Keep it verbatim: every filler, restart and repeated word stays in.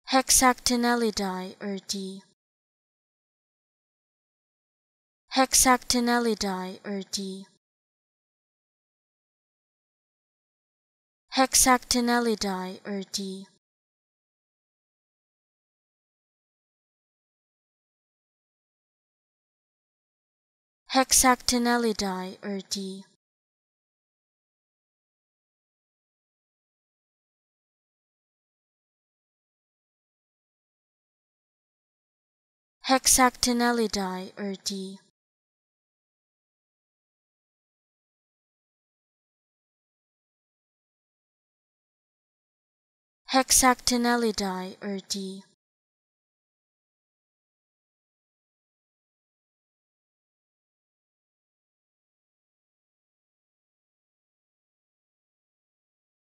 Hexactinellidine urdi. Hexactinellidine urdi. Hexactinellidine urdi. Hexactinellidine urdi. Hexactinellidine urdi. Hexactinellidine urdi.